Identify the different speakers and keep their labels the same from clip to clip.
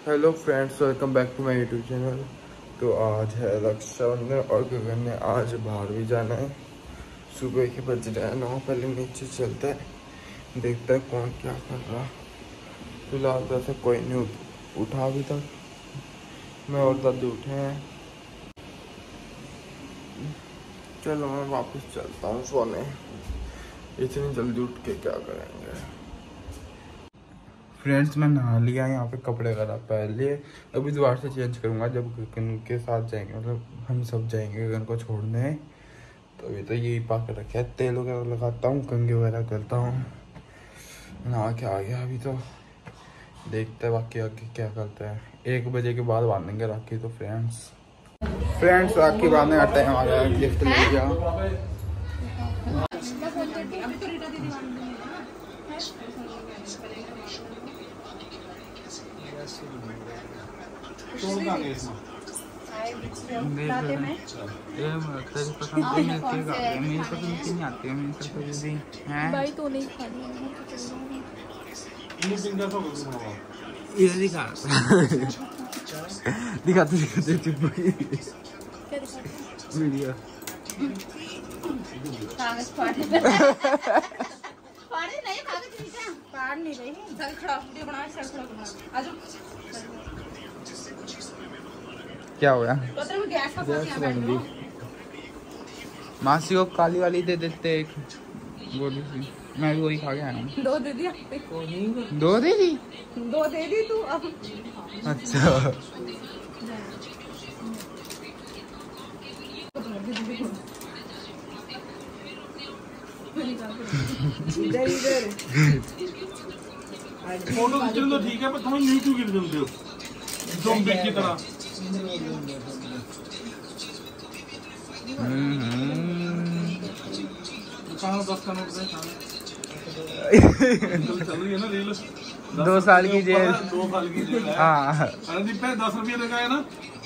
Speaker 1: Hello friends, welcome back to my YouTube channel. तो आज है रक्षाबंधन और गगन ने आज बाहर भी जाना है। सुबह के बज रहे हैं 9। पहले नीचे चलता है, देखता है कौन क्या कर रहा। फिलहाल तो ऐसे कोई नहीं उठा अभी तक। मैं और दादी उठे हैं। चलो मैं वापस चलता हूँ सोने। इतनी जल्दी उठ के क्या करेंगे। फ्रेंड्स, मैं नहा लिया, यहाँ पे कपड़े वगैरह पहन लिए। अभी दोबारा से चेंज करूँगा जब गगन के साथ जाएंगे, मतलब हम सब जाएंगे गगन को छोड़ने। तो अभी तो यही पा के रखे है, तेल वगैरह लगाता हूँ, कंघी वगैरह करता हूँ। नहा के आ गया। अभी तो देखते हैं बाकी आगे क्या करते हैं। 1 बजे के बाद बांधेंगे राखी। तो फ्रेंड्स राखी बांधने का टाइम आ गया। गिफ्ट ले गया।
Speaker 2: भाई तो नहीं खा
Speaker 1: दिखाते वीडियो। क्या हो गया? गैस बन गई। मासी को काली वाली दे देते एक गोली सी। मैं भी वही खा के आया हूँ।
Speaker 2: 2 दे दी।
Speaker 1: 2 दे दी?
Speaker 2: 2 दे दी तू अब।
Speaker 1: अच्छा
Speaker 2: इधर
Speaker 3: फोटो खींचने तो ठीक है, पर तुम्हें यूं क्यों गिर देते हो ज़ोंबी की तरह? कहाँ 10 का नोट है? चल रही है ना रील।
Speaker 1: 2 साल की जेल।
Speaker 3: 2 साल की जेल है।
Speaker 1: हाँ
Speaker 3: अरे दीपे 10 रुपये देगा है ना।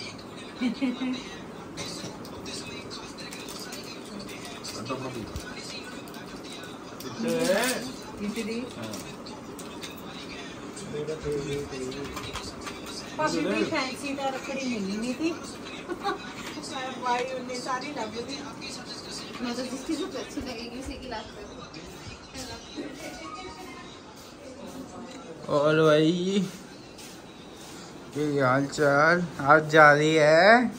Speaker 2: फैंसी का रखड़ी मिली नहीं थी। भाई उन्हें सारी लग दी। मैं तो जिसकी सबसे अच्छी लगेगी उसी की लास्ट कर।
Speaker 1: और भाई हाल चाल आज जा रही है।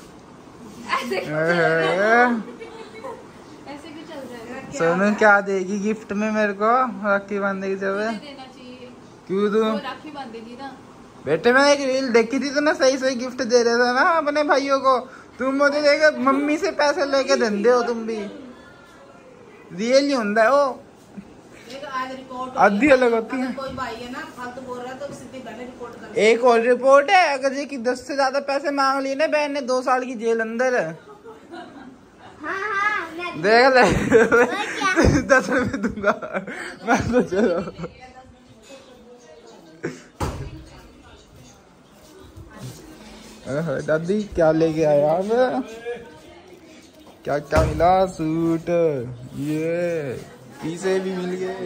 Speaker 1: सोनू क्या देगी गिफ्ट में मेरे को राखी बांधने की जब? क्यों तू
Speaker 2: राखी बांधेगी ना
Speaker 1: बेटे? मैं एक रील देखी थी, तो ना सही गिफ्ट दे रहे थे ना अपने भाइयों को। तुम मुझे देखे मम्मी से पैसे लेके धंधे हो तुम भी। रियल नहीं होता है वो, आधी अलग होती है।
Speaker 2: कोई भाई है ना फालतू बोल रहा है तो सीधे पहले रिपोर्ट कर।
Speaker 1: एक और रिपोर्ट है, अगर ये कि 10 से ज्यादा पैसे मांग लिए ना बहन ने 2 साल की जेल अंदर। देख ले 10 रुपये दूंगा मैं तो। चलो दादी क्या लेके आया आप? क्या क्या मिला? सूट, ये पीसे भी मिल गए।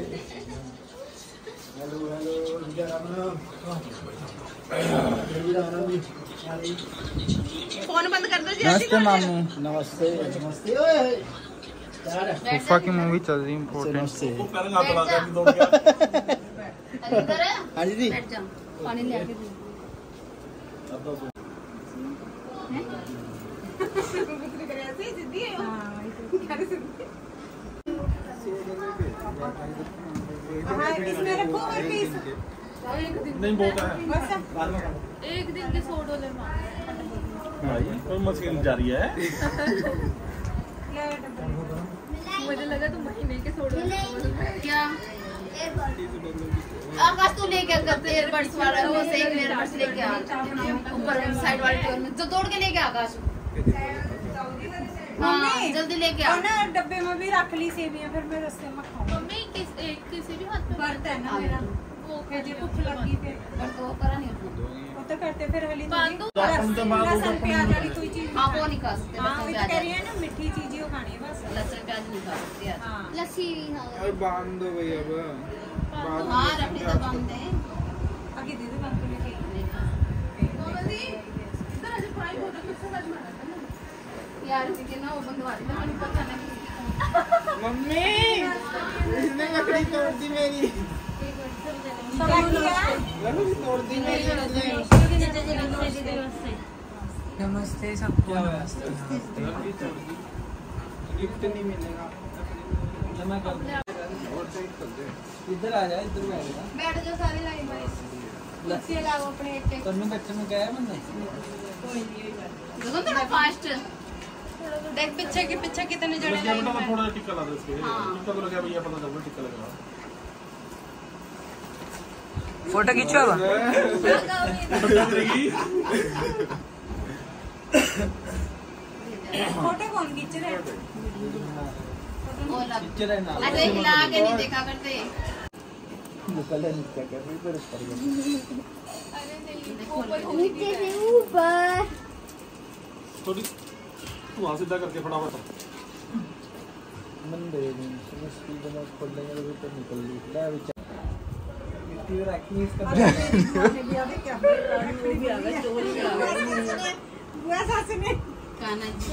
Speaker 2: फोन बंद कर दो।
Speaker 1: नमस्ते मामू।
Speaker 4: नमस्ते नमस्ते।
Speaker 1: फूफा की मूवी चल रही है इम्पोर्टेंट से।
Speaker 4: हाँ जी
Speaker 2: पानी ले आके दे। इसमें रखो और पीस।
Speaker 3: नहीं बोलता है।
Speaker 2: एक दिन के $100 मांगे।
Speaker 3: कोई मशीन जा रही है।
Speaker 2: मुझे लगा तुम महीने के $100 क्या?
Speaker 5: आकाश तू लेके करते एयरबड्स वाला वो सेम एयरबड्स लेके आ ऊपर साइड वाले डोर में जो तोड़ के लेके आकाश।
Speaker 2: मम्मी
Speaker 5: जल्दी लेके आ।
Speaker 2: और ना डब्बे में भी रख ली सेवियां, फिर मैं रास्ते में खाऊंगी।
Speaker 5: मम्मी किसी भी हाथ में
Speaker 2: बर्त है ना मेरा, वो मुझे भूख लगी फिर
Speaker 5: पर तो करा नहीं
Speaker 2: वो तो करते फिर हली
Speaker 5: बांधो।
Speaker 2: लहसुन प्याज वाली कोई चीज।
Speaker 5: हां वो नहीं खा सकते।
Speaker 2: हां वो तो कह रही है ना मीठी चीजें वो खानी है बस।
Speaker 5: लहसुन प्याज नहीं खा सकते यार।
Speaker 2: हां
Speaker 5: लस्सी हां
Speaker 1: और बांध दो भैया
Speaker 5: हां रखने तो बांध दे
Speaker 2: आगे दे दो बांध के लेके।
Speaker 5: यार थी ना वो बंदवारी था मुझे पता नहीं।
Speaker 2: मम्मी इसने लकड़ी तोड़ दी मेरी। लकड़ी तोड़ दी मेरी।
Speaker 6: नमस्ते सबको।
Speaker 2: गिफ्ट नहीं मिलेगा।
Speaker 4: इधर आ जा, इधर बैठ।
Speaker 5: बैठ जाओ सारे लाइन में। लस्सी लाओ अपने एक
Speaker 4: तन्नू बच्चे में क्या है मैंने?
Speaker 5: देखो थोड़ा फास्ट। देख पीछे के पीछे कितने जने
Speaker 3: लग गया बेटा, थोड़ा टिक्का ला दे इसके।
Speaker 5: हाँ।
Speaker 3: टिक्का तो लग गया भैया, पता चल टिक्का लगा।
Speaker 6: फोटो खींचो अब।
Speaker 2: फोटो कौन खींच रहा है?
Speaker 4: पिक्चर है ना।
Speaker 5: अरे हिला के नहीं देखा करते।
Speaker 4: मुकल्ला नीचे कर रही पर ऊपर गया।
Speaker 5: अरे नहीं
Speaker 7: नीचे से ऊपर।
Speaker 3: थोड़ी तू वहां सीधा करके फटाफट।
Speaker 4: मन दे दे, सुबह स्पीड में खोल लेंगे तो ऊपर निकल ले विचार। मिट्टी में रखी इसका।
Speaker 2: बुआ सास ने
Speaker 5: काना जी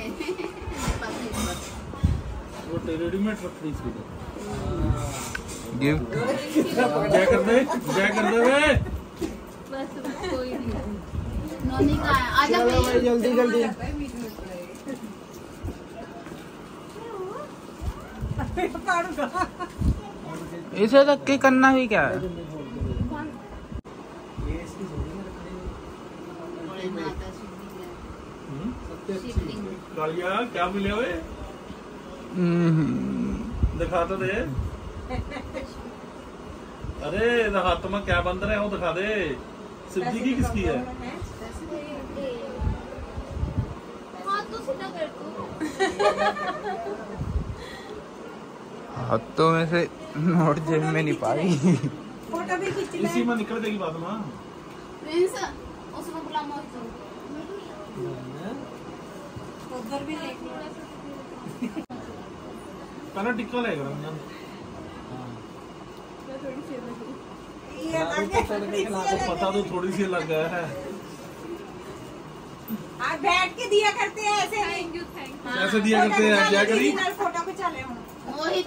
Speaker 3: वो रेडीमेड रखनी इसकी।
Speaker 1: गिफ्ट
Speaker 3: जय कर दे, जय कर दे वे।
Speaker 5: बस कोई नहीं। नोनी का है, आजा भाई
Speaker 4: जल्दी जल्दी।
Speaker 1: इसे रख के करना भी क्या है?
Speaker 3: कालिया क्या मिले हुए? दिखा तो दे। अरे हाथ में क्या बंद रहे हो, दिखा दे। सिद्धि की किसकी है?
Speaker 5: हाथ तो सीधा कर दो।
Speaker 1: हाथों में से नोट जेब में नहीं पाई।
Speaker 2: फोटो भी खींच ले।
Speaker 3: इसी में निकल जाएगी बात ना।
Speaker 5: प्रिंस उसको बुला मत दो।
Speaker 2: उधर भी देख लो।
Speaker 3: पहले टिक्का लेगा रंजन।
Speaker 2: ये लगे
Speaker 3: पता तो थोड़ी सी लग गया है।
Speaker 2: आप बैठ के दिया करते हैं ऐसे नहीं।
Speaker 3: ऐसे दिया करते हैं, क्या करी?
Speaker 2: फोटो खिंचा ले।
Speaker 5: मोहित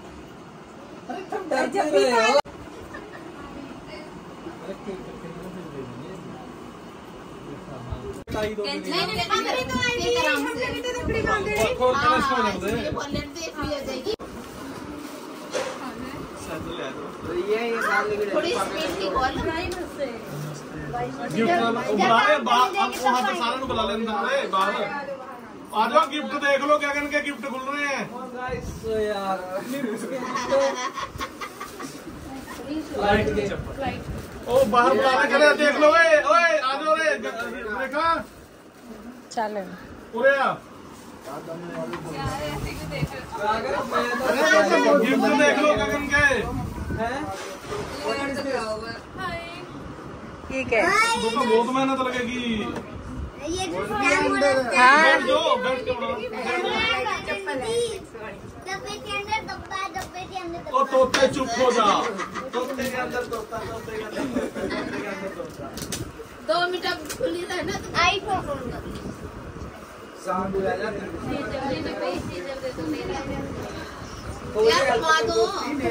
Speaker 2: जब भी
Speaker 5: नहीं नहीं तो आएगी। हमने भी तो लकड़ी बांध रही।
Speaker 3: खोल के इसको लग दे।
Speaker 5: ये वॉलेट देख ली हो जाएगी।
Speaker 4: ये डाल लेंगे।
Speaker 5: थोड़ी स्पीड की कॉल।
Speaker 3: गिफ्ट बुला ले, अब वहां से सारे को बुला ले अंदर रे बाहर। आ जाओ, गिफ्ट देख लो क्या के गिफ्ट खुल रहे हैं।
Speaker 4: यार
Speaker 3: ओ बाहर बुला ले, करे देख लो। ओए ओए आ जाओ रे, देखा
Speaker 2: चलो
Speaker 3: पूरे आ। गिफ्ट देख लो गगन के।
Speaker 2: ठीक है।
Speaker 3: तो बहुत मेहनत लगेगी।
Speaker 7: ये जो
Speaker 3: बैठ जाओ, बैठ के बनाओ।
Speaker 7: डब्बे के अंदर डब्बा, डब्बे के अंदर
Speaker 3: ओ तोते चुप हो जा।
Speaker 5: 2 मिनट खुली है ना तो
Speaker 7: आईफोन
Speaker 4: शाम बुला जा।
Speaker 5: यार खुलवा दो।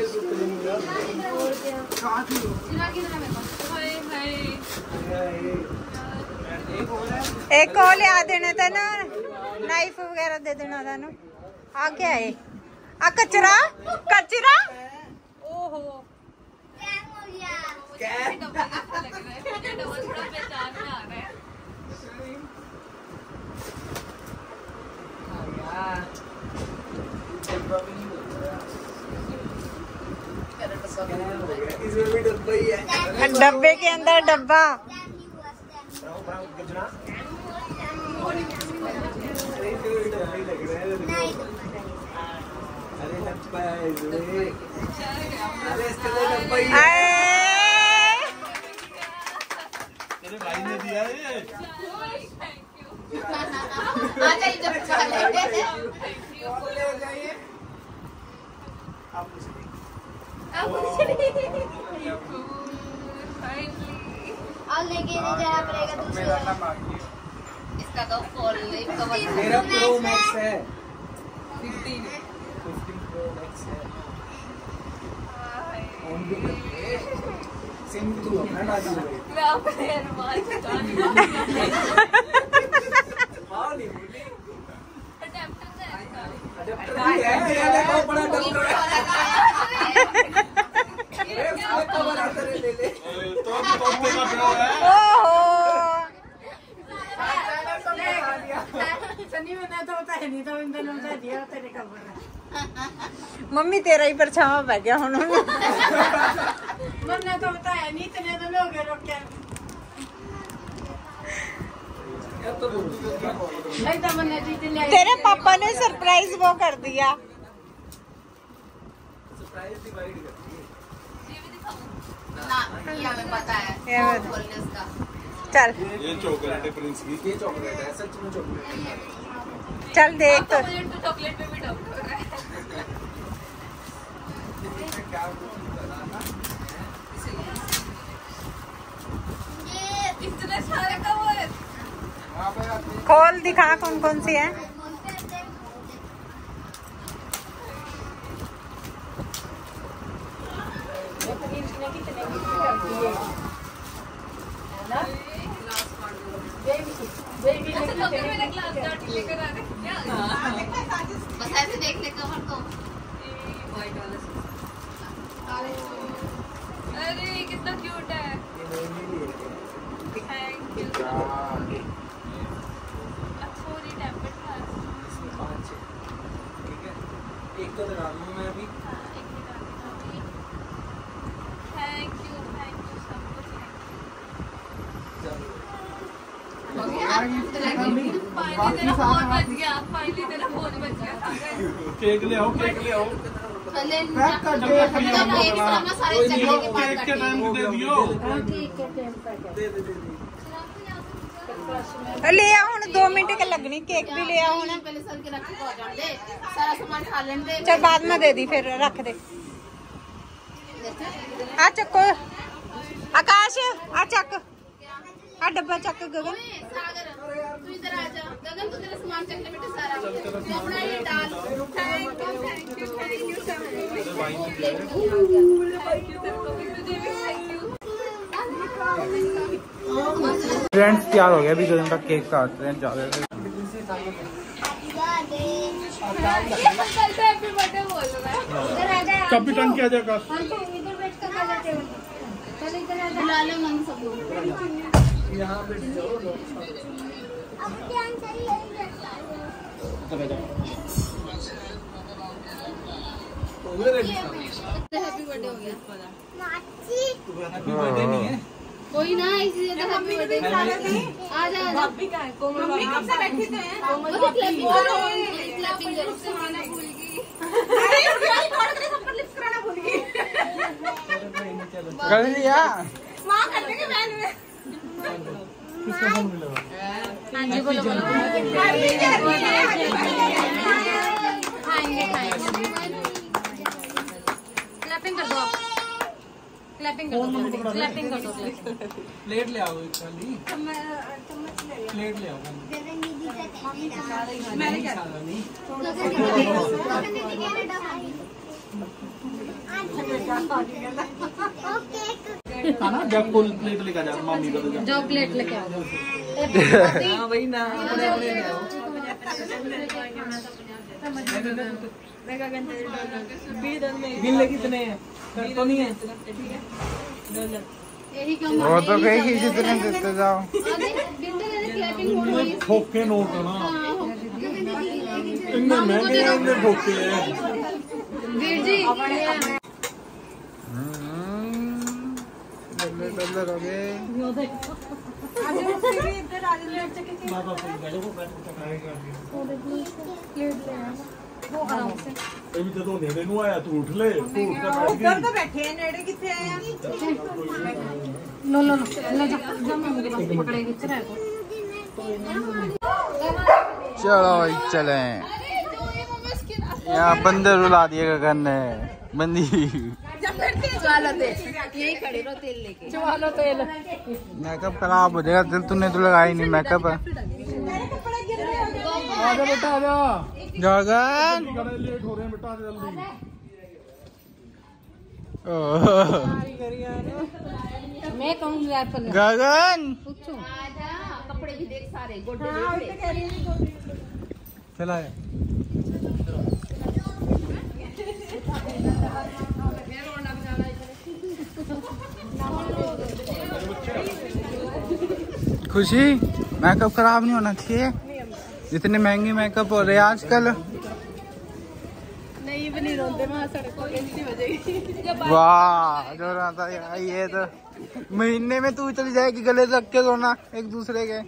Speaker 2: एक को लिया देना था ना, नाइफ वगैरह दे देना था ना। आ क्या है? आ कचरा कचरा। ओहो
Speaker 4: इसमें भी डब्बा ही है।
Speaker 2: डब्बे के अंदर डब्बा।
Speaker 4: अरे डब्बा है इसमें। अरे इसके अंदर डब्बा ही है।
Speaker 3: तेरे भाई ने दिया है ये।
Speaker 5: आ जाइए जब चले।
Speaker 7: और लेके जाना पड़ेगा दूसरे।
Speaker 5: इसका तो फॉल
Speaker 4: मेरा प्रो मैक्स है 15 प्रो मैक्स है ऑन भी सिम तो अपना डाल दो
Speaker 5: मैं अपने रुमाल बता
Speaker 4: हां नहीं बोली अडेप्टर है ये देखो बड़ा अडेप्टर है ये सारे कवर आते ले ले
Speaker 3: तो तेरा प्रो है
Speaker 2: ओहो
Speaker 8: सनी में तो होता है नहीं तो इन दोनों से दिया तेरे कवर
Speaker 2: मम्मी तेरा ही परछावा पै गया हुन
Speaker 8: मरना तो होता है नहीं इतने तो लोग रोक के नहीं तो मरना जीत ले
Speaker 2: तेरे पापा ने सरप्राइज वो कर दिया।
Speaker 4: सरप्राइज डिवाइड करती है
Speaker 5: ना ये हमें पता है
Speaker 2: ये बता।
Speaker 5: बोलने इसका
Speaker 2: चल
Speaker 3: ये चॉकलेट है प्रिंस की
Speaker 4: ये चॉकलेट है सच में चॉकलेट है
Speaker 2: चल देख तो
Speaker 5: मुझे तो चॉकलेट पे भी डाउट हो रहा है
Speaker 4: क्या कुछ बता ना
Speaker 5: इतने सारे कवर
Speaker 4: वहां पे आते
Speaker 2: खोल दिखा कौन कौन सी है।
Speaker 5: बस ऐसे देख ले कवर तो अरे कितना क्यूट है थैंक यू सॉरी टैबलेट
Speaker 4: ठीक है एक तो लगा लूं मैं अभी
Speaker 5: थैंक यू सब कुछ फाइनली तेरा फोन बच गया
Speaker 3: केक ले आओ
Speaker 5: चले
Speaker 3: पैक कर दे
Speaker 5: जब एक सामने सारे चक्के के पास
Speaker 3: केक के टाइम दे दियो
Speaker 2: ले आ हुन 2 मिनट के लगनी केक भी ले आ हुन
Speaker 5: पहले सर के रख के हो जाने दे सारा सामान खा लेने दे
Speaker 2: चल बाद में दे दी फिर रख दे। आ चक्को आकाश आ चक आ डब्बा चक गगन
Speaker 5: सागर तू इधर आ जा गगन तू तेरा सामान चक ले बेटा सारा तू अपना ये डाल थैंक यू
Speaker 1: फ्रेंड्स तैयार हो गया अभी गगन का केक काट रहे हैं जा रहे हैं।
Speaker 5: हैप्पी बर्थडे बोल रहा है
Speaker 3: कैपिटन क्या जाएगा
Speaker 7: इधर बैठ कर खा लेते हैं चल इधर आ जा
Speaker 5: बुला ले मन सब लोग
Speaker 4: यहां बैठ जाओ
Speaker 7: अब ध्यान से यही बैठा
Speaker 5: हैप्पी बर्थडे हो गया
Speaker 7: माची
Speaker 4: हैप्पी बर्थडे नहीं है
Speaker 5: कोई ना इसी जगह हैप्पी बर्थडे आ जा भाभी का है कोमल मम्मी कब से बैठी थे कोमल क्लैपिंग जरूर से खाना भूल गई अरे भाई थोड़ा तेरे सब पर लिप्स कराना भूल गई
Speaker 1: कर लिया
Speaker 5: मां कर देंगे बहन में हां जी बोलो बोलो खाएंगे क्लैपिंग कर दो क्लैपिंग कर दो क्लैपिंग कर दो
Speaker 4: प्लेट ले आओ एक खाली प्लेट ले आओ मैंने क्या नहीं
Speaker 3: ना जब फुल प्लेट लेकर जा मम्मी को
Speaker 5: जो प्लेट लेके आओ
Speaker 4: हां वही ना अपने ले आओ बिल कितने हैं तो नहीं है
Speaker 5: यही कम
Speaker 1: वो तो कहीं ही जितने देते जाओ
Speaker 5: क्लैपिंग हो रही है
Speaker 3: ठोके नोट ना इतने महंगे इतने ठोके हैं
Speaker 5: वीर जी
Speaker 1: डॉलर हो गए
Speaker 3: अभी तो नेड़े ਨੂੰ ਆਇਆ ਤੂੰ ਉੱਠ ਲੈ ਤੂੰ ਉੱਠ ਕੇ ਬੈਠ
Speaker 2: उधर तो बैठे हैं नेड़े किथे आए हैं
Speaker 5: लो लो लो ले जा जा मम्मी के पास पकड़े खींच रहा है
Speaker 1: चलो भाई चले यहाँ बंदर रुला दिए गगन ने बंदी
Speaker 5: चलो तेल यही खड़े रहो तेल लेके चलो तेल
Speaker 1: मेकअप खराब हो जाएगा दिल तूने तो लगाई नहीं मेकअप
Speaker 4: आजा बेटा आजा।
Speaker 1: गगन
Speaker 3: लेट हो रहे हैं बेटा जल्दी।
Speaker 8: मैं कहूँगी यार पर
Speaker 1: गगन
Speaker 8: पूछो।
Speaker 5: कपड़े भी देख सारे गोटे
Speaker 1: चला खुशी मेकअप खराब नहीं होना चाहिए। इतने महंगे मेकअप हो रहे हैं आजकल।
Speaker 5: नहीं भी नहीं रोते वहाँ सड़कों पे इसी वजह।
Speaker 1: वाह जो रहा था यार, ये तो महीने में तू चली जाएगी गले लग के रोना एक दूसरे के।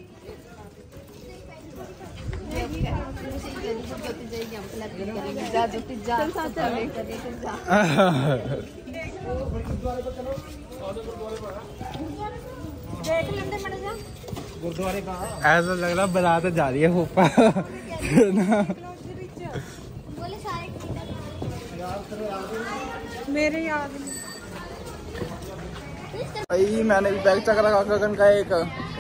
Speaker 4: गुरुद्वारे कहाँ?
Speaker 1: ऐसा लग रहा बारात जा रही है ऊपर।
Speaker 2: मेरे याद
Speaker 1: भाई मैंने भी बैग चक रखा गगन का एक।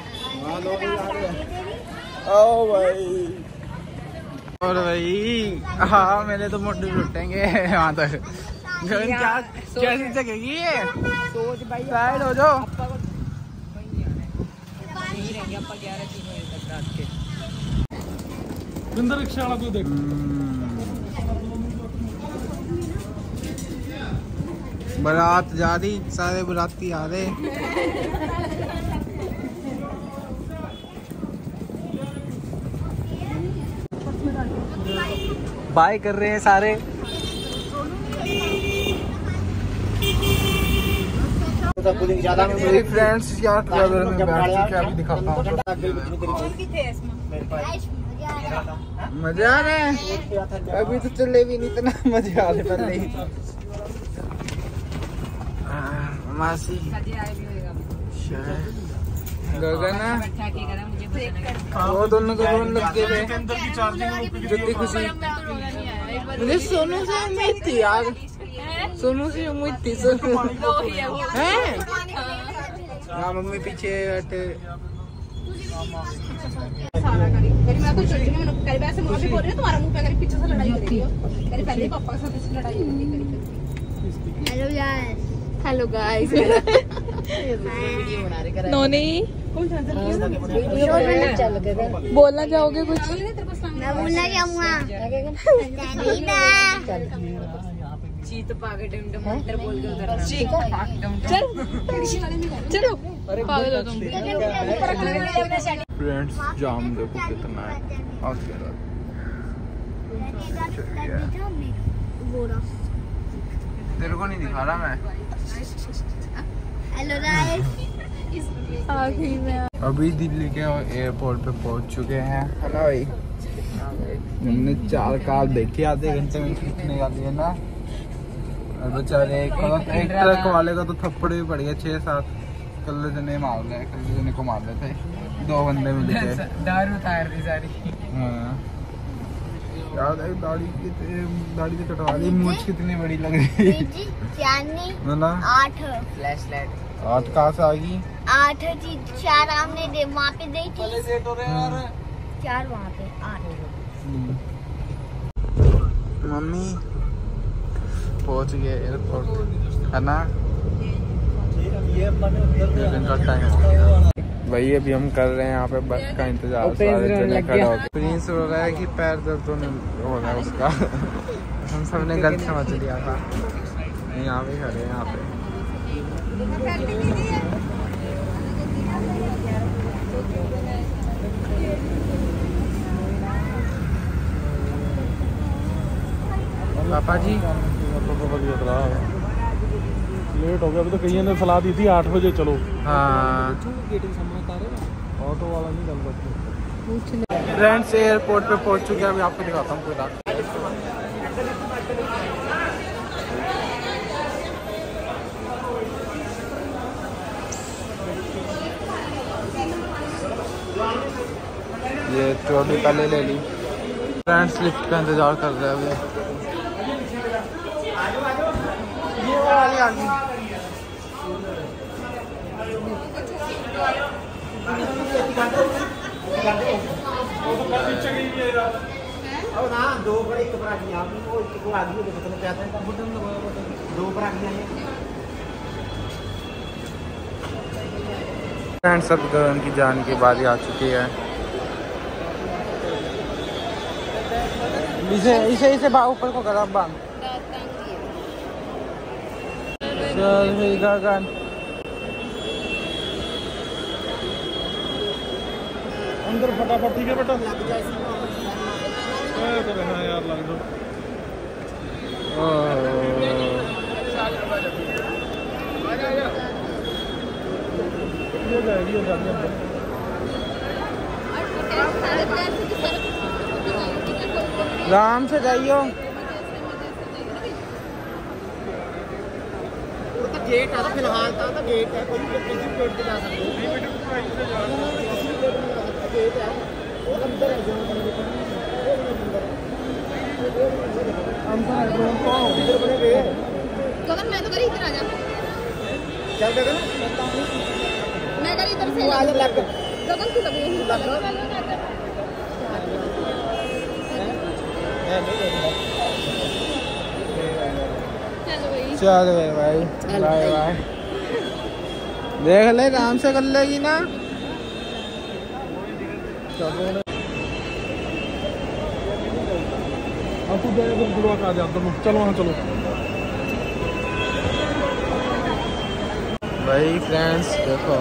Speaker 1: ओ भाई और भाई हाँ मेरे तो मोटे लुटेंगे वहाँ तक। गगन क्या कैसी जगेगी ये?
Speaker 2: सोच भाई
Speaker 1: साइड हो जाओ।
Speaker 3: बिंदर रिक्शा वाला कोई देख।
Speaker 1: बारात जा रही, सारे बाराती आ रहे। बाय कर रहे हैं सारे। मेरी फ्रेंड्स यार ट्रैवलर में बैठ चुके हैं, अभी दिखाता हूँ। मजा आ रहा है अभी तो चले भी नहीं, इतना मजा आ रहा पहले ही। मासी गगन वो दोनों तो रोन लग गए थे। जितनी खुशी मुझे सोनू से उम्मीद थी यार, सोनू से उम्मीद थी। सोनू है हाँ मम्मी पीछे बैठे।
Speaker 5: मैं तो सोच रही हूँ करीब ऐसे मुझे बोल रही है तुम्हारा मुंह पे करीब पीछे से लड़ाई कर रही हो। करीब पहले पापा के साथ ऐसी लड़ाई हो रही है। हेलो गाइस नोनी बोलना चाहोगे कुछ?
Speaker 7: मैं बोलना चाहूँगा
Speaker 5: चीत पागे डम अंदर बोल के उधर चल चलो पागल हो तुम।
Speaker 1: फ्रेंड्स जाम देखो कितना है। तेरे को नहीं दिखा रहा मैं।
Speaker 7: हेलो गाइस
Speaker 1: अभी दिल्ली के एयरपोर्ट पे पहुंच चुके हैं है ना भाई। हमने 4 कार देखी आधे घंटे में खींचने वाली है ना। और बेचारे एक ट्रक वाले का तो थप्पड़ भी पड़ गया 6-7। कल जने मार रहे, कल जने को मार रहे थे। 2 बंदे मिले थे।
Speaker 6: दारू उतार दी सारी।
Speaker 1: हाँ यार दाढ़ी तो कटवा दी। मूंछ कितनी बड़ी लग रही है ना।
Speaker 7: 8
Speaker 6: फ्लैश लाइट
Speaker 1: 8 कहाँ से आ गई?
Speaker 7: 8 थी, 4 हमने वहाँ पे दी थी, 4 वहाँ पे 8।
Speaker 1: मम्मी पहुंच गए एयरपोर्ट है ना। का टाइम वही अभी हम कर रहे हैं यहाँ पे बस का इंतजार। सारे जने खड़े हो गए। प्रिंस रो रहा है कि पैर दर्द होने हो रहा है उसका। हम सब ने गलत समझ लिया था। यहाँ पे खड़े हैं यहाँ पे। पापा जी
Speaker 3: लेट हो गया। अभी तो कईयों ने सलाह दी थी 8 बजे चलो।
Speaker 1: हाँ
Speaker 3: ऑटो वाला नहीं चल सकते।
Speaker 1: फ्रेंड्स एयरपोर्ट पे पहुंच चुके हैं। अभी आपको दिखाता हूँ पूरा। ये ट्रॉली पहले ले ली। फ्रेंड्स लिफ्ट का इंतजार कर रहे हैं अभी। ये वाली आ गई।
Speaker 4: अब ना दो बड़े एक पराठी आप वो आगे हो देखो क्या था बटन दबाओ बटन दो पराठियां हैं
Speaker 1: फ्रेंड्स। सब गगन की जान की बारी आ चुकी है। इसे ऊपर को गला बांध। चल गगन
Speaker 3: अंदर फटाफट। ठीक है बेटा हाँ यार लग दो।
Speaker 1: आराम से जाइयो।
Speaker 4: गेट है फिलहाल तो गेट है कोई किसी गेट पे जा सकते हो गेट है वो अंदर है जो
Speaker 5: गगन मैं तो करी इधर आ जा।
Speaker 4: चल गगन
Speaker 5: मैं करी इधर से
Speaker 4: आ जा लग
Speaker 5: गगन तू लगे
Speaker 1: चल भाई बाय बाय। देख ले आराम से कर लेगी ना।
Speaker 3: अब तू गुरुआ का जा चलो वहाँ चलो
Speaker 1: भाई फ्रेंड्स देखो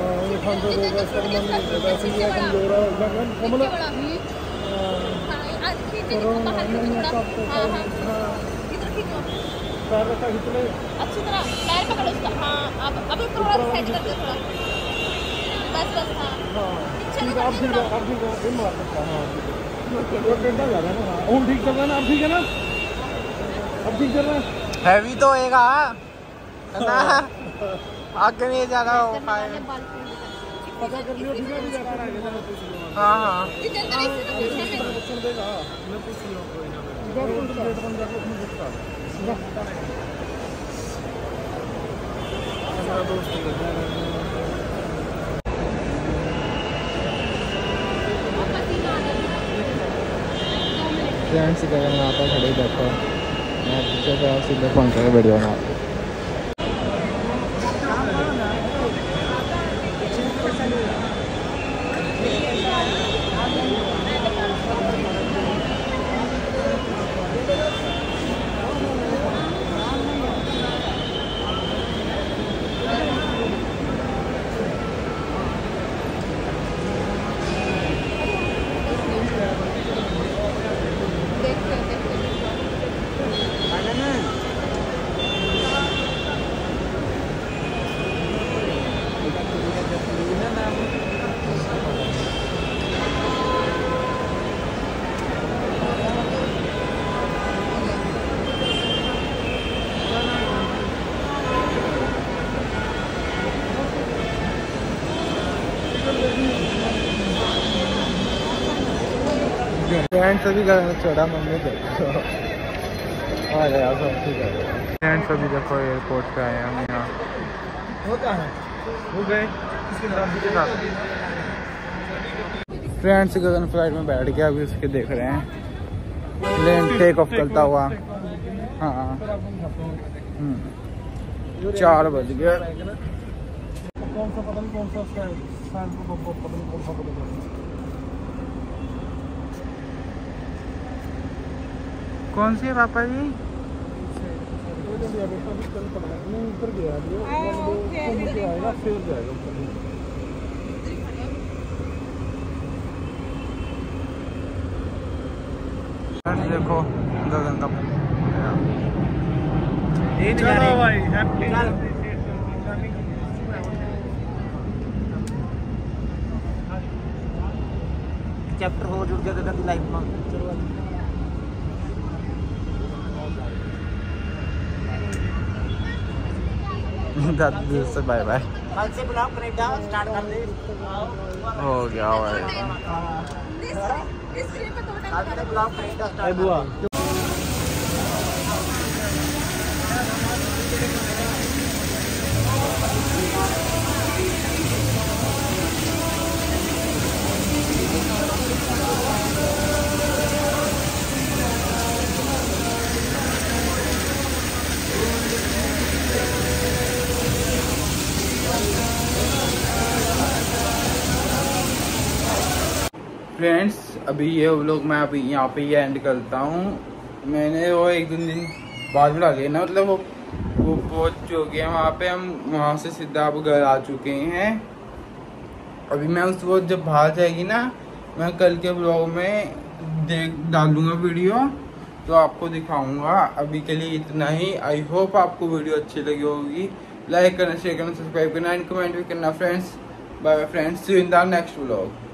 Speaker 5: अच्छी तरह पैर पकड़ो उसका। हाँ अब अभी थोड़ा सेट कर दो थोड़ा बस बस। हाँ
Speaker 3: ठीक है अब ठीक है मार सकता। हाँ वो टेंडा जा रहा है ना। अब ठीक चल रहा है ना। अब ठीक है ना। अब ठीक चल रहा है।
Speaker 1: हैवी तो होएगा ना। आगे नहीं जा रहा हो खाए।
Speaker 3: पता कर लियो ठीक है।
Speaker 1: हाँ हाँ फ्रेंड्स गगन आता खड़े बैठो। मैं पीछे से सीधे फोन करके बैठ जाऊँगा। फ्रेंड्स अभी छोड़ा मम्मी देखो। अरे यार सब ठीक है। फ्रेंड्स अभी देखो एयरपोर्ट पे आए हम यहाँ।
Speaker 3: होता है हो गए किसके साथ।
Speaker 1: फ्रेंड्स गगन फ्लाइट में बैठ गया। अभी उसके देख रहे हैं प्लेन टेक ऑफ करता हुआ। हाँ 4 बज गए।
Speaker 3: कौन सा पता नहीं कौन सा उसका पता नहीं कौन सा
Speaker 1: कौन सी है पापा जी।
Speaker 3: ऊपर गया आएगा फिर जाएगा
Speaker 1: देखो गगन का
Speaker 3: चलो भाई हैप्पी
Speaker 4: चैप्टर हो जुड़ गया गगन की लाइफ में।
Speaker 1: दादी से बाय बाय।
Speaker 4: कल से ब्लॉग कनेडा स्टार्ट कर दे।
Speaker 1: हो गया भाई।
Speaker 4: कल से ब्लॉग कनेडा स्टार्ट
Speaker 3: बुआ
Speaker 1: फ्रेंड्स अभी ये व्लॉग मैं अभी यहाँ पे ही एंड करता हूँ। मैंने वो 1-2 दिन बाद में डाली है ना, मतलब वो पहुँच चुके हैं वहाँ पे, हम वहाँ से सीधा अब घर आ चुके हैं। अभी मैं उस वो जब बाहर जाएगी ना, मैं कल के व्लॉग में डालूंगा वीडियो, तो आपको दिखाऊंगा। अभी के लिए इतना ही। आई होप आपको वीडियो अच्छी लगी होगी। लाइक करना, शेयर करना, सब्सक्राइब करना एंड कमेंट भी करना friends. Bye bye friends, see you in the next vlog.